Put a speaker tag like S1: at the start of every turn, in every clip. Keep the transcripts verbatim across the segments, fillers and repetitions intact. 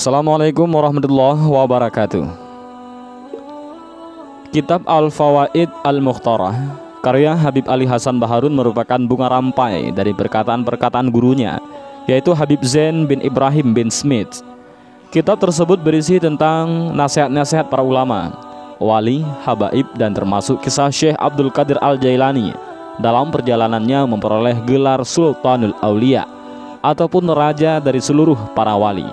S1: Assalamualaikum warahmatullahi wabarakatuh. Kitab Al-Fawaid Al-Mukhtarah karya Habib Ali Hasan Baharun merupakan bunga rampai dari perkataan-perkataan gurunya, yaitu Habib Zain bin Ibrahim bin Smith. Kitab tersebut berisi tentang nasihat-nasihat para ulama, wali, habaib, dan termasuk kisah Syekh Abdul Qadir Al-Jailani dalam perjalanannya memperoleh gelar Sultanul Aulia ataupun raja dari seluruh para wali.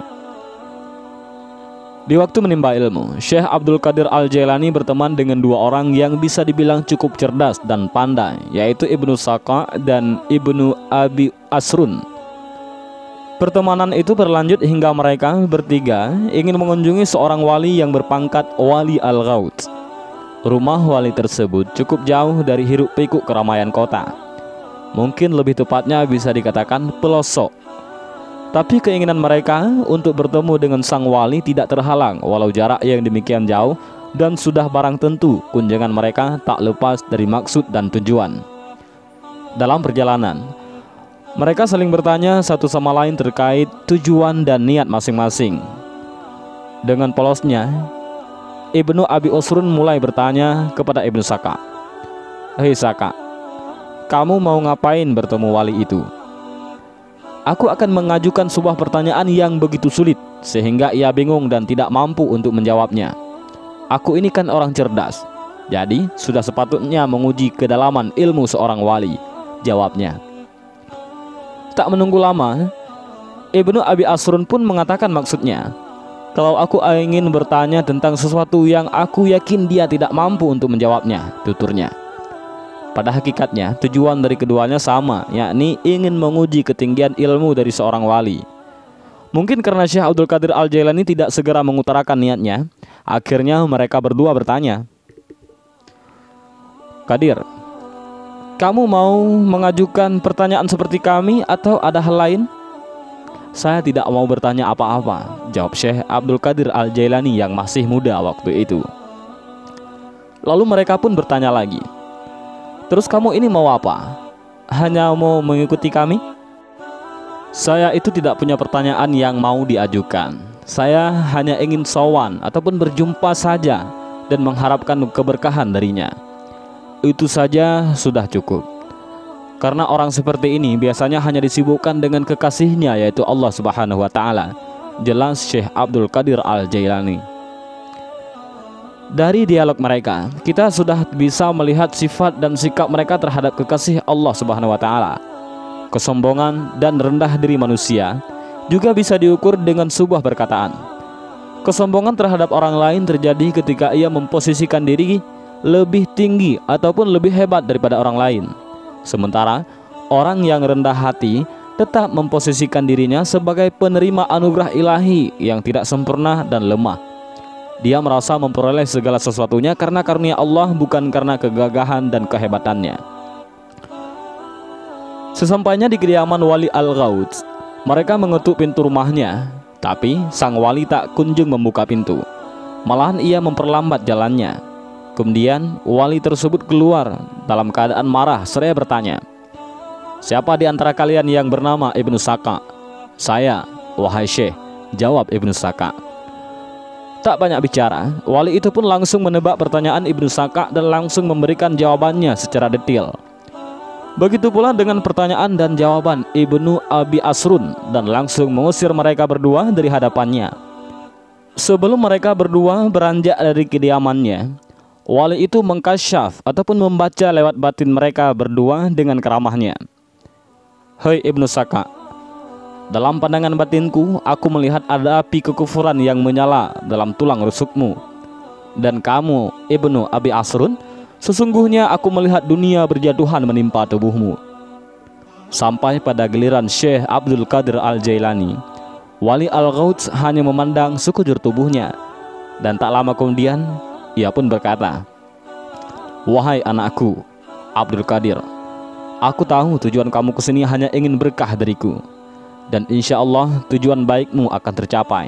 S1: Di waktu menimba ilmu, Syekh Abdul Qadir Al-Jailani berteman dengan dua orang yang bisa dibilang cukup cerdas dan pandai, yaitu Ibnu Saka dan Ibnu Abi Asrun. Pertemanan itu berlanjut hingga mereka bertiga ingin mengunjungi seorang wali yang berpangkat Wali Al-Ghaut. Rumah wali tersebut cukup jauh dari hiruk-pikuk keramaian kota. Mungkin lebih tepatnya bisa dikatakan pelosok. Tapi keinginan mereka untuk bertemu dengan sang wali tidak terhalang walau jarak yang demikian jauh, dan sudah barang tentu kunjungan mereka tak lepas dari maksud dan tujuan. Dalam perjalanan, mereka saling bertanya satu sama lain terkait tujuan dan niat masing-masing. Dengan polosnya, Ibnu Abi Asrun mulai bertanya kepada Ibnu Saka, "Hei Saka, kamu mau ngapain bertemu wali itu?" "Aku akan mengajukan sebuah pertanyaan yang begitu sulit sehingga ia bingung dan tidak mampu untuk menjawabnya. Aku ini kan orang cerdas, jadi sudah sepatutnya menguji kedalaman ilmu seorang wali," jawabnya. Tak menunggu lama, Ibnu Abi Asrun pun mengatakan maksudnya. "Kalau aku ingin bertanya tentang sesuatu yang aku yakin dia tidak mampu untuk menjawabnya," tuturnya. Pada hakikatnya tujuan dari keduanya sama, yakni ingin menguji ketinggian ilmu dari seorang wali. Mungkin karena Syekh Abdul Qadir Al-Jailani tidak segera mengutarakan niatnya, akhirnya mereka berdua bertanya, "Qadir, kamu mau mengajukan pertanyaan seperti kami atau ada hal lain?" "Saya tidak mau bertanya apa-apa," jawab Syekh Abdul Qadir Al-Jailani yang masih muda waktu itu. Lalu mereka pun bertanya lagi, "Terus kamu ini mau apa? Hanya mau mengikuti kami?" "Saya itu tidak punya pertanyaan yang mau diajukan. Saya hanya ingin sowan ataupun berjumpa saja dan mengharapkan keberkahan darinya. Itu saja sudah cukup. Karena orang seperti ini biasanya hanya disibukkan dengan kekasihnya, yaitu Allah Subhanahu wa Ta'ala," jelas Syekh Abdul Qadir Al-Jailani. Dari dialog mereka, kita sudah bisa melihat sifat dan sikap mereka terhadap kekasih Allah Subhanahu wa Ta'ala. Kesombongan dan rendah diri manusia juga bisa diukur dengan sebuah perkataan. Kesombongan terhadap orang lain terjadi ketika ia memposisikan diri lebih tinggi ataupun lebih hebat daripada orang lain. Sementara orang yang rendah hati tetap memposisikan dirinya sebagai penerima anugerah ilahi yang tidak sempurna dan lemah. Dia merasa memperoleh segala sesuatunya karena karunia Allah, bukan karena kegagahan dan kehebatannya. Sesampainya di kediaman Wali Al-Ghaut, mereka mengetuk pintu rumahnya, tapi sang wali tak kunjung membuka pintu. Malahan ia memperlambat jalannya. Kemudian wali tersebut keluar dalam keadaan marah seraya bertanya, "Siapa di antara kalian yang bernama Ibnu Saka?" "Saya, wahai Syekh," jawab Ibnu Saka. Tak banyak bicara, wali itu pun langsung menebak pertanyaan Ibnu Saka dan langsung memberikan jawabannya secara detail. Begitu pula dengan pertanyaan dan jawaban Ibnu Abi Asrun, dan langsung mengusir mereka berdua dari hadapannya. Sebelum mereka berdua beranjak dari kediamannya, wali itu mengkasyaf ataupun membaca lewat batin mereka berdua dengan keramahnya. "Hei Ibnu Saka, dalam pandangan batinku, aku melihat ada api kekufuran yang menyala dalam tulang rusukmu. Dan kamu, Ibnu Abi Asrun, sesungguhnya aku melihat dunia berjatuhan menimpa tubuhmu." Sampai pada giliran Syekh Abdul Qadir Al-Jailani, Wali Al-Ghaut hanya memandang sekujur tubuhnya. Dan tak lama kemudian, ia pun berkata, "Wahai anakku, Abdul Qadir, aku tahu tujuan kamu kesini hanya ingin berkah dariku. Dan insya Allah tujuan baikmu akan tercapai."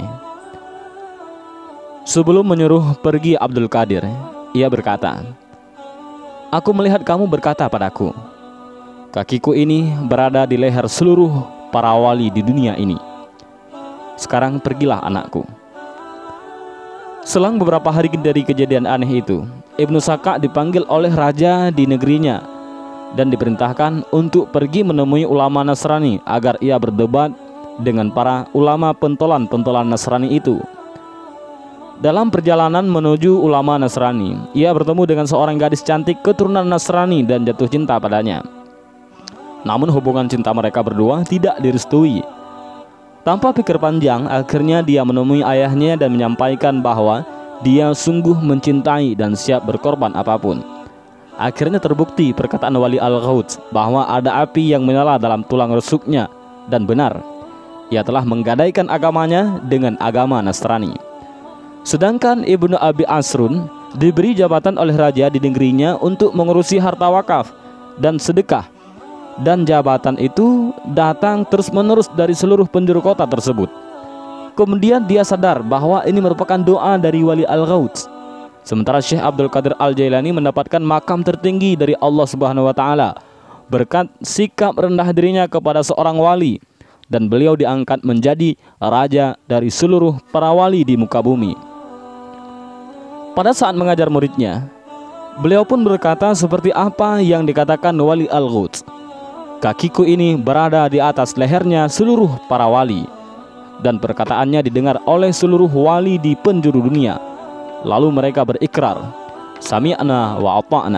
S1: Sebelum menyuruh pergi Abdul Qadir, ia berkata, "Aku melihat kamu berkata padaku, kakiku ini berada di leher seluruh para wali di dunia ini. Sekarang pergilah anakku." Selang beberapa hari dari kejadian aneh itu, Ibnu Saka dipanggil oleh raja di negerinya dan diperintahkan untuk pergi menemui ulama Nasrani agar ia berdebat dengan para ulama pentolan-pentolan Nasrani itu. Dalam perjalanan menuju ulama Nasrani, ia bertemu dengan seorang gadis cantik keturunan Nasrani dan jatuh cinta padanya. Namun hubungan cinta mereka berdua tidak direstui. Tanpa pikir panjang, akhirnya dia menemui ayahnya dan menyampaikan bahwa dia sungguh mencintai dan siap berkorban apapun. Akhirnya terbukti perkataan Wali Al-Ghaus bahwa ada api yang menyala dalam tulang rusuknya, dan benar, ia telah menggadaikan agamanya dengan agama Nasrani. Sedangkan Ibnu Abi Asrun diberi jabatan oleh raja di negerinya untuk mengurusi harta wakaf dan sedekah, dan jabatan itu datang terus-menerus dari seluruh penjuru kota tersebut. Kemudian dia sadar bahwa ini merupakan doa dari Wali Al-Ghaus. Sementara Syekh Abdul Qadir Al-Jailani mendapatkan makam tertinggi dari Allah Subhanahu wa taala berkat sikap rendah dirinya kepada seorang wali, dan beliau diangkat menjadi raja dari seluruh para wali di muka bumi. Pada saat mengajar muridnya, beliau pun berkata seperti apa yang dikatakan Wali Al-Ghaus. "Kakiku ini berada di atas lehernya seluruh para wali," dan perkataannya didengar oleh seluruh wali di penjuru dunia. Lalu mereka berikrar, "Sami'na wa ata'na."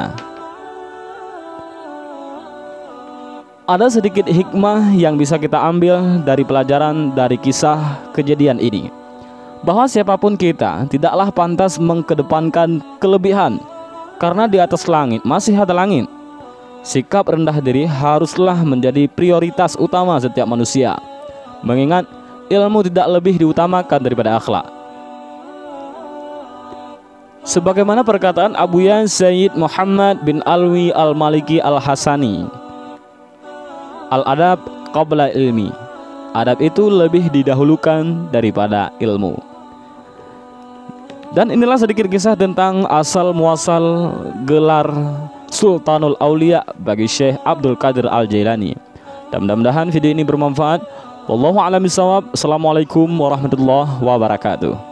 S1: Ada sedikit hikmah yang bisa kita ambil dari pelajaran dari kisah kejadian ini, bahwa siapapun kita tidaklah pantas mengkedepankan kelebihan, karena di atas langit masih ada langit. Sikap rendah diri haruslah menjadi prioritas utama setiap manusia, mengingat ilmu tidak lebih diutamakan daripada akhlak. Sebagaimana perkataan Abuya Sayyid Muhammad bin Alwi Al-Maliki Al-Hasani, "Al-adab qabla ilmi." Adab itu lebih didahulukan daripada ilmu. Dan inilah sedikit kisah tentang asal muasal gelar Sultanul Aulia bagi Syekh Abdul Qadir Al-Jailani. Dan mudah-mudahan video ini bermanfaat. Wallahu a'lam bishawab. Assalamualaikum warahmatullahi wabarakatuh.